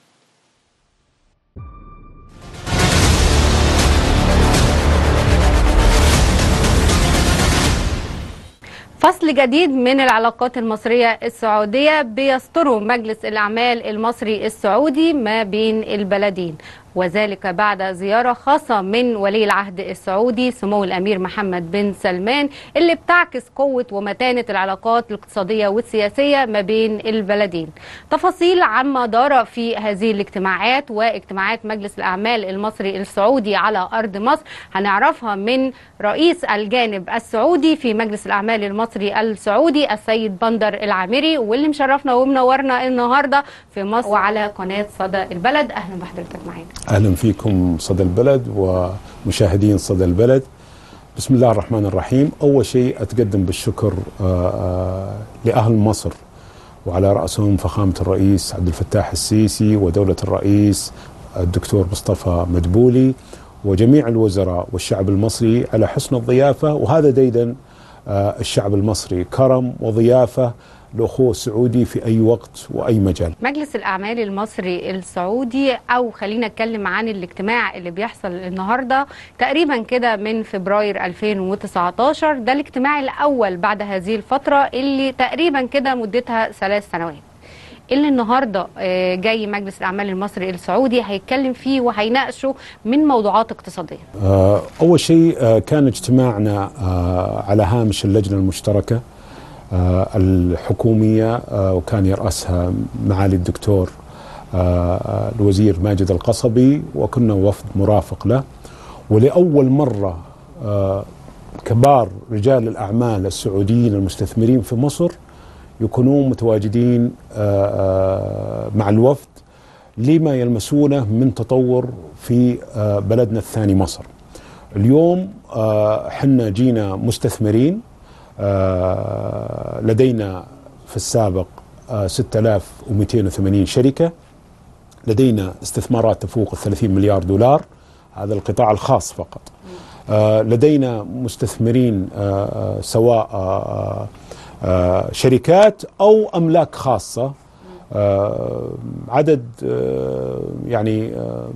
فصل جديد من العلاقات المصرية السعودية بيستره مجلس الأعمال المصري السعودي ما بين البلدين، وذلك بعد زيارة خاصة من ولي العهد السعودي سمو الأمير محمد بن سلمان اللي بتعكس قوة ومتانة العلاقات الاقتصادية والسياسية ما بين البلدين. تفاصيل عما دار في هذه الاجتماعات واجتماعات مجلس الأعمال المصري السعودي على أرض مصر هنعرفها من رئيس الجانب السعودي في مجلس الأعمال المصري السعودي السيد بندر العامري، واللي مشرفنا ومنورنا النهاردة في مصر وعلى قناة صدى البلد. أهلا بحضرتك معانا. أهلا فيكم صدى البلد ومشاهدين صدى البلد. بسم الله الرحمن الرحيم. أول شيء أتقدم بالشكر لأهل مصر وعلى رأسهم فخامة الرئيس عبد الفتاح السيسي ودولة الرئيس الدكتور مصطفى مدبولي وجميع الوزراء والشعب المصري على حسن الضيافة، وهذا ديدا الشعب المصري، كرم وضيافة الأخوة السعودي في أي وقت وأي مجال. مجلس الأعمال المصري السعودي، أو خلينا نتكلم عن الاجتماع اللي بيحصل النهاردة تقريبا كده من فبراير 2019، ده الاجتماع الأول بعد هذه الفترة اللي تقريبا كده مدتها 3 سنوات، اللي النهاردة جاي مجلس الأعمال المصري السعودي هيتكلم فيه وهيناقشه من موضوعات اقتصادية. أول شيء كان اجتماعنا على هامش اللجنة المشتركة الحكومية، وكان يرأسها معالي الدكتور الوزير ماجد القصبي، وكنا وفد مرافق له. ولأول مرة كبار رجال الأعمال السعوديين المستثمرين في مصر يكونون متواجدين مع الوفد لما يلمسونه من تطور في بلدنا الثاني مصر. اليوم حنا جينا مستثمرين، لدينا في السابق 6280 شركة، لدينا استثمارات تفوق 30 مليار دولار، هذا القطاع الخاص فقط. لدينا مستثمرين سواء شركات أو أملاك خاصة، عدد يعني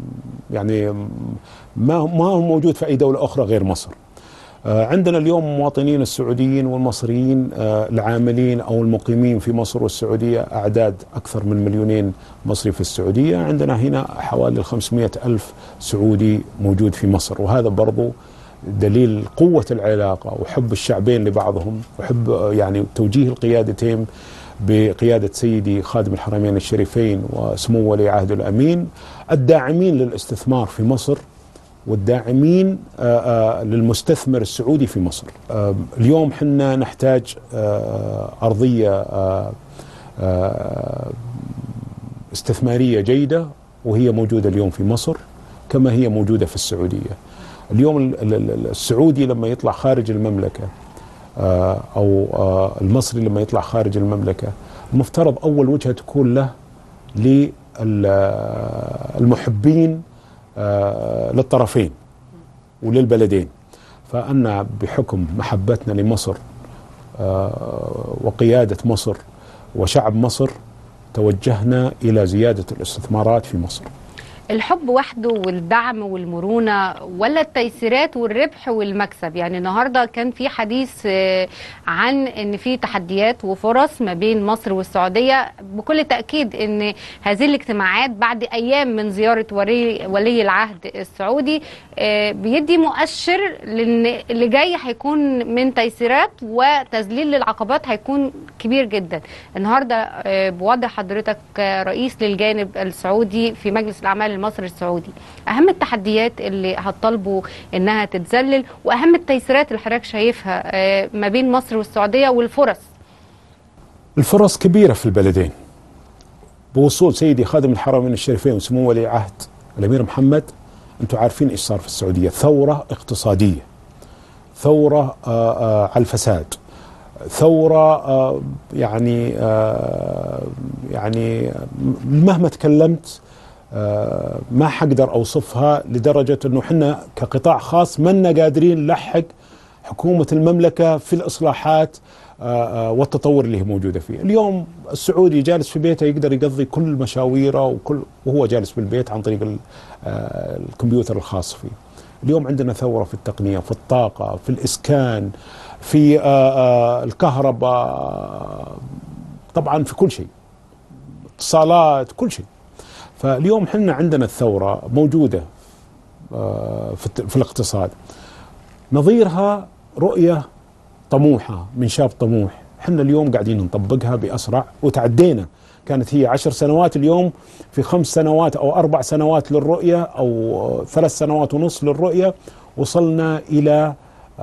ما هو موجود في أي دولة أخرى غير مصر. عندنا اليوم مواطنين السعوديين والمصريين العاملين أو المقيمين في مصر والسعودية أعداد أكثر من 2,000,000 مصري في السعودية. عندنا هنا حوالي 500,000 سعودي موجود في مصر، وهذا برضو دليل قوة العلاقة وحب الشعبين لبعضهم، وحب يعني توجيه القيادتين بقيادة سيدي خادم الحرمين الشريفين وسمو ولي عهد الأمين الداعمين للاستثمار في مصر والداعمين للمستثمر السعودي في مصر. اليوم حنا نحتاج أرضية استثمارية جيدة، وهي موجودة اليوم في مصر كما هي موجودة في السعودية. اليوم السعودي لما يطلع خارج المملكة أو المصري لما يطلع خارج المملكة، المفترض أول وجهة تكون له للمحبين للطرفين وللبلدين. فأنا بحكم محبتنا لمصر وقيادة مصر وشعب مصر توجهنا إلى زيادة الاستثمارات في مصر. الحب وحده والدعم والمرونة ولا التيسيرات والربح والمكسب؟ يعني النهاردة كان في حديث عن ان في تحديات وفرص ما بين مصر والسعودية. بكل تأكيد ان هذه الاجتماعات بعد ايام من زيارة ولي العهد السعودي بيدي مؤشر لان اللي جاي هيكون من تيسيرات وتذليل للعقبات هيكون كبير جدا. النهاردة بوضع حضرتك رئيس للجانب السعودي في مجلس الأعمال المصري السعودي، أهم التحديات اللي هتطالبوا إنها تتذلل وأهم التيسيرات اللي حضرتك شايفها ما بين مصر والسعودية والفرص؟ الفرص كبيرة في البلدين بوصول سيدي خادم الحرمين الشريفين وسمو ولي العهد الأمير محمد. أنتم عارفين إيش صار في السعودية، ثورة اقتصادية، ثورة على الفساد، ثورة يعني مهما تكلمت ما حقدر أوصفها، لدرجة أنه حنا كقطاع خاص منا قادرين نلحق حكومة المملكة في الإصلاحات والتطور اللي هي موجودة فيه. اليوم السعودي جالس في بيته يقدر يقضي كل مشاويره وهو جالس بالبيت عن طريق الكمبيوتر الخاص فيه. اليوم عندنا ثورة في التقنية، في الطاقة، في الإسكان، في الكهرباء، طبعا في كل شيء، اتصالات، كل شيء. فاليوم حنا عندنا الثورة موجودة في الاقتصاد. نظيرها رؤية طموحة من شاب طموح، حنا اليوم قاعدين نطبقها بأسرع وتعدينا. كانت هي 10 سنوات، اليوم في 5 سنوات أو 4 سنوات للرؤية أو 3 سنوات ونصف للرؤية وصلنا إلى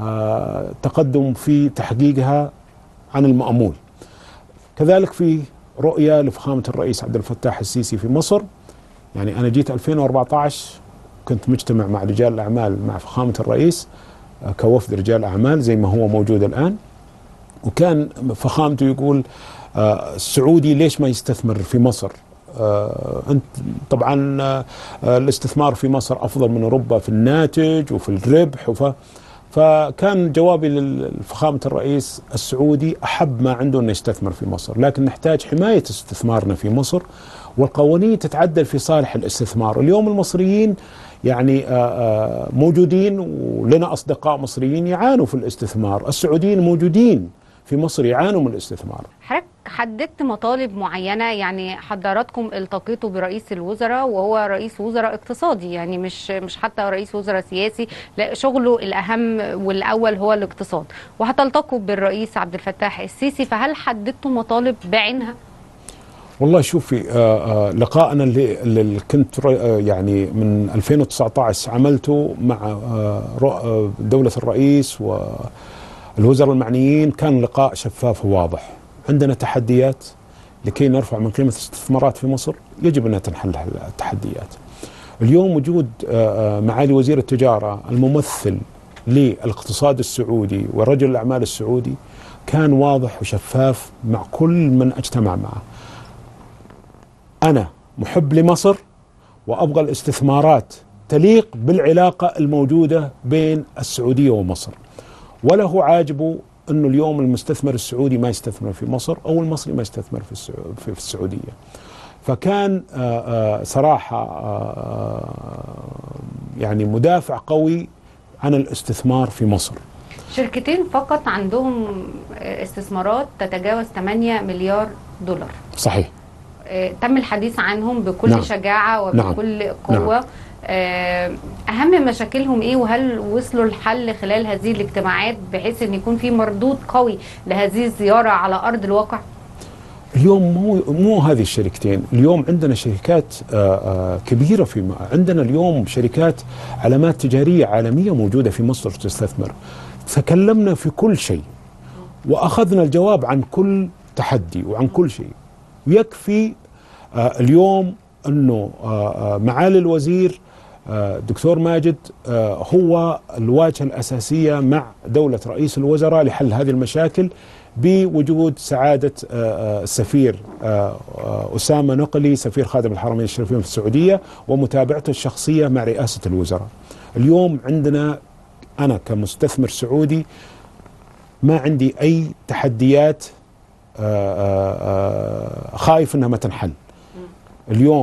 تقدم في تحقيقها عن المأمول. كذلك في رؤية لفخامة الرئيس عبد الفتاح السيسي في مصر. يعني أنا جيت 2014 كنت مجتمع مع رجال الأعمال مع فخامة الرئيس كوفد رجال أعمال زي ما هو موجود الآن، وكان فخامته يقول السعودي ليش ما يستثمر في مصر؟ أنت طبعا الاستثمار في مصر أفضل من أوروبا في الناتج وفي الربح. فكان جوابي لفخامة الرئيس السعودي أحب ما عنده أن يستثمر في مصر، لكن نحتاج حماية استثمارنا في مصر والقوانين تتعدل في صالح الاستثمار. اليوم المصريين يعني موجودين ولنا أصدقاء مصريين يعانوا في الاستثمار، السعوديين موجودين في مصر يعانوا من الاستثمار. حضرتك حددت مطالب معينة، يعني حضراتكم التقيتوا برئيس الوزراء وهو رئيس وزراء اقتصادي، يعني مش حتى رئيس وزراء سياسي، لا شغله الأهم والأول هو الاقتصاد، وهتلتقوا بالرئيس عبد الفتاح السيسي، فهل حددتوا مطالب بعينها؟ والله شوفي، لقاءنا اللي كنت يعني من 2019 عملته مع دولة الرئيس والوزراء المعنيين، كان لقاء شفاف وواضح. عندنا تحديات لكي نرفع من قيمة الاستثمارات في مصر يجب أن تنحل التحديات. اليوم وجود معالي وزير التجارة الممثل للاقتصاد السعودي ورجل الأعمال السعودي كان واضح وشفاف مع كل من اجتمع معه. أنا محب لمصر وأبغى الاستثمارات تليق بالعلاقة الموجودة بين السعودية ومصر، ولا هو عاجبه أنه اليوم المستثمر السعودي ما يستثمر في مصر أو المصري ما يستثمر في السعودية. فكان صراحة يعني مدافع قوي عن الاستثمار في مصر. شركتين فقط عندهم استثمارات تتجاوز 8 مليار دولار. صحيح. تم الحديث عنهم بكل نعم. شجاعة وبكل نعم. قوة. نعم. أهم مشاكلهم إيه، وهل وصلوا الحل خلال هذه الاجتماعات بحيث أن يكون في مردود قوي لهذه الزيارة على أرض الواقع؟ اليوم مو هذه الشركتين، اليوم عندنا شركات كبيرة عندنا اليوم شركات علامات تجارية عالمية موجودة في مصر تستثمر. تكلمنا في كل شيء وأخذنا الجواب عن كل تحدي وعن كل شيء. يكفي اليوم أنه معالي الوزير دكتور ماجد هو الواجهة الأساسية مع دولة رئيس الوزراء لحل هذه المشاكل، بوجود سعادة السفير أسامة نقلي سفير خادم الحرمين الشريفين في السعودية ومتابعته الشخصية مع رئاسة الوزراء. اليوم عندنا أنا كمستثمر سعودي ما عندي أي تحديات خايف أنها ما تنحل. اليوم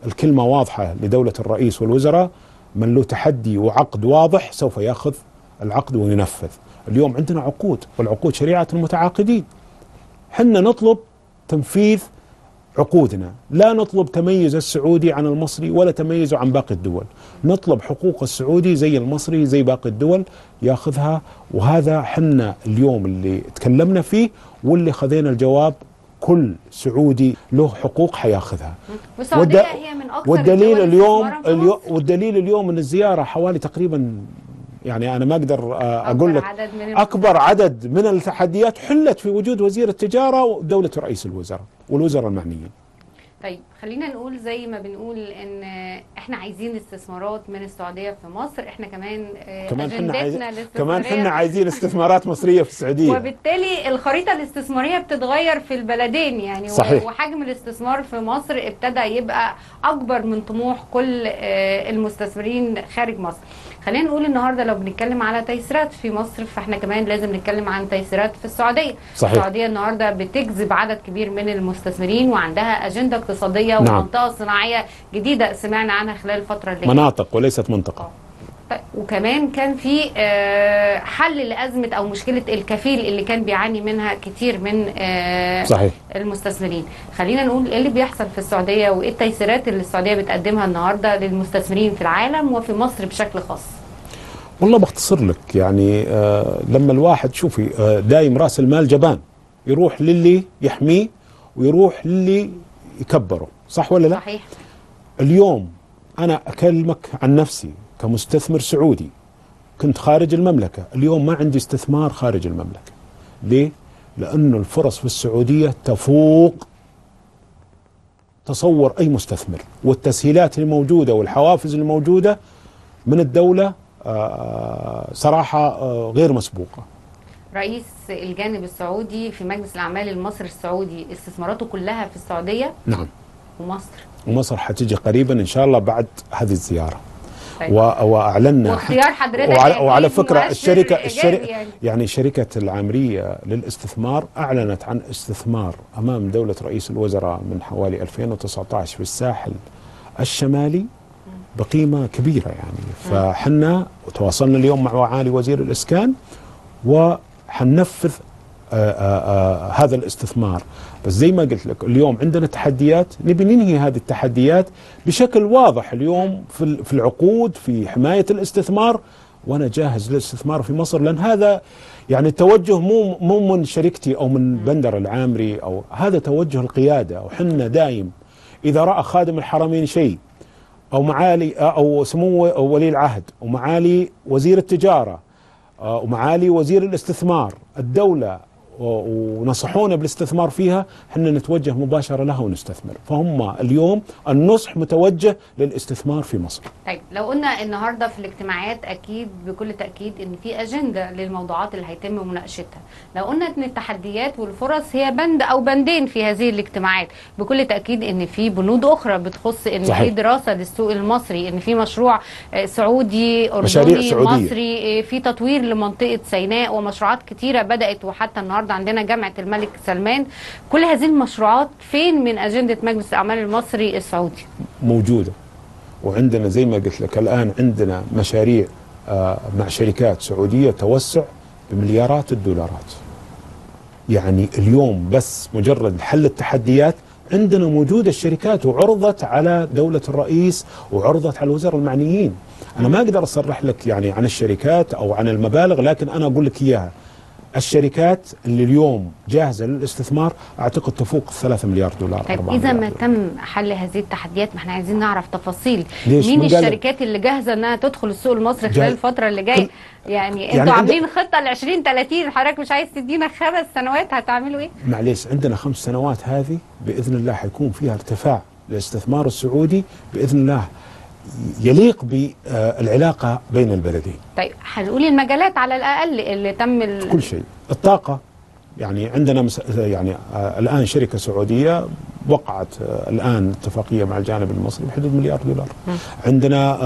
الكلمة واضحة لدولة الرئيس والوزراء، من له تحدي وعقد واضح سوف يأخذ العقد وينفذ. اليوم عندنا عقود، والعقود شريعة المتعاقدين. حنا نطلب تنفيذ عقودنا، لا نطلب تميز السعودي عن المصري ولا تميزه عن باقي الدول، نطلب حقوق السعودي زي المصري زي باقي الدول ياخذها. وهذا حنا اليوم اللي تكلمنا فيه واللي خذينا الجواب، كل سعودي له حقوق حياخذها. والسعودية هي من أكثر والدليل الدول اليوم استثماراً في مصر. والدليل اليوم ان الزيارة حوالي تقريبا، يعني أنا ما أقدر أقول لك أكبر عدد من التحديات حلت في وجود وزير التجارة ودولة رئيس الوزراء والوزراء المعنيين. طيب خلينا نقول زي ما بنقول ان احنا عايزين استثمارات من السعوديه في مصر، احنا كمان احنا عايزين استثمارات مصريه في السعوديه، وبالتالي الخريطه الاستثماريه بتتغير في البلدين يعني. صحيح. وحجم الاستثمار في مصر ابتدى يبقى اكبر من طموح كل المستثمرين خارج مصر. خلينا نقول النهارده لو بنتكلم على تيسيرات في مصر، فاحنا كمان لازم نتكلم عن تيسيرات في السعوديه. صحيح. السعوديه النهارده بتجذب عدد كبير من المستثمرين وعندها اجنده اقتصاديه ومنطقه صناعيه جديده سمعنا عنها خلال الفتره اللي مناطق وليست منطقه. طيب وكمان كان في حل لازمه او مشكله الكفيل اللي كان بيعاني منها كتير من صحيح. المستثمرين. خلينا نقول ايه اللي بيحصل في السعوديه وايه التيسيرات اللي السعوديه بتقدمها النهارده للمستثمرين في العالم وفي مصر بشكل خاص. والله بختصر لك يعني لما الواحد شوفي دايم راس المال جبان، يروح للي يحميه ويروح للي يكبره، صح ولا لا؟ صحيح. اليوم أنا أكلمك عن نفسي كمستثمر سعودي، كنت خارج المملكة، اليوم ما عندي استثمار خارج المملكة. ليه؟ لأنه الفرص في السعودية تفوق تصور أي مستثمر، والتسهيلات الموجودة والحوافز الموجودة من الدولة صراحة غير مسبوقة. رئيس الجانب السعودي في مجلس الأعمال المصري السعودي استثماراته كلها في السعودية؟ نعم. ومصر حتيجي قريبا إن شاء الله بعد هذه الزيارة. طيب. واعلنا واختيار حضرتك وعلى فكره الشركه يعني شركه العامريه للاستثمار اعلنت عن استثمار امام دوله رئيس الوزراء من حوالي 2019 في الساحل الشمالي بقيمه كبيره يعني. فحنا تواصلنا اليوم مع معالي وزير الاسكان وحننفذ هذا الاستثمار. بس زي ما قلت لك اليوم عندنا تحديات، نبي ننهي هذه التحديات بشكل واضح اليوم في العقود، في حماية الاستثمار، وأنا جاهز للاستثمار في مصر، لأن هذا يعني التوجه مو من شركتي أو من بندر العامري، أو هذا توجه القيادة. وحنا دايم إذا رأى خادم الحرمين شيء أو معالي أو سمو ولي العهد ومعالي وزير التجارة ومعالي وزير الاستثمار الدولة ونصحونا بالاستثمار فيها، احنا نتوجه مباشرة لها ونستثمر. فهم اليوم النصح متوجه للاستثمار في مصر. طيب لو قلنا النهارده في الاجتماعات اكيد بكل تاكيد ان في اجنده للموضوعات اللي هيتم مناقشتها، لو قلنا ان التحديات والفرص هي بند او بندين في هذه الاجتماعات، بكل تاكيد ان في بنود اخرى بتخص ان في دراسه للسوق المصري، ان في مشروع سعودي اردني مصري، في تطوير لمنطقه سيناء ومشروعات كتيره بدات، وحتى النهارده عندنا جامعه الملك سلمان. كل هذه المشروعات فين من اجنده مجلس الاعمال المصري السعودي؟ موجوده، وعندنا زي ما قلت لك الآن عندنا مشاريع مع شركات سعودية توسع بمليارات الدولارات. يعني اليوم بس مجرد حل التحديات عندنا موجودة الشركات وعرضت على دولة الرئيس وعرضت على الوزراء المعنيين. أنا ما أقدر أصرح لك يعني عن الشركات أو عن المبالغ، لكن أنا أقول لك إياها. الشركات اللي اليوم جاهزة للاستثمار أعتقد تفوق 3 مليار دولار. طيب إذا ما تم حل هذه التحديات، ما احنا عايزين نعرف تفاصيل مين الشركات اللي جاهزة انها تدخل السوق المصري خلال الفترة اللي جاية. يعني انتوا عاملين خطة ل 2030، حضرتك مش عايز تدينا 5 سنوات هتعملوا ايه؟ معليش، عندنا 5 سنوات هذه بإذن الله حيكون فيها ارتفاع للاستثمار السعودي بإذن الله يليق بالعلاقة بين البلدين. طيب هنقول المجالات على الأقل اللي تم كل شيء. الطاقة، يعني عندنا يعني الآن شركة سعودية وقعت الآن اتفاقية مع الجانب المصري بحدود $1 مليار. عندنا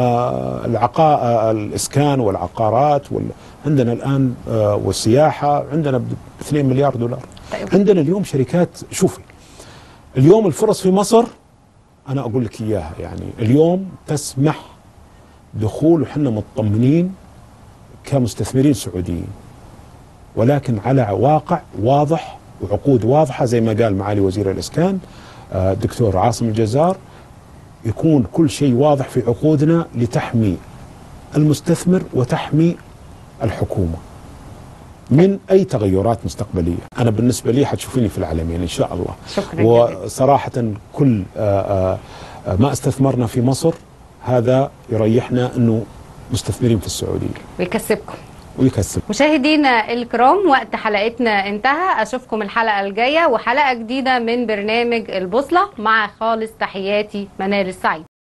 الإسكان والعقارات عندنا الآن والسياحة عندنا $2 مليار. طيب. عندنا اليوم شركات، شوفي اليوم الفرص في مصر أنا أقول لك إياها، يعني اليوم تسمح دخول وحنا مطمنين كمستثمرين سعوديين، ولكن على واقع واضح وعقود واضحة زي ما قال معالي وزير الإسكان الدكتور عاصم الجزار، يكون كل شيء واضح في عقودنا لتحمي المستثمر وتحمي الحكومة من أي تغيرات مستقبلية. أنا بالنسبة لي حتشوفيني في العالمين إن شاء الله. شكرا. وصراحة كل ما استثمرنا في مصر هذا يريحنا أنه مستثمرين في السعودية ويكسبكم. مشاهدينا الكرام، وقت حلقتنا انتهى. أشوفكم الحلقة الجاية وحلقة جديدة من برنامج البوصلة. مع خالص تحياتي منال السعيد.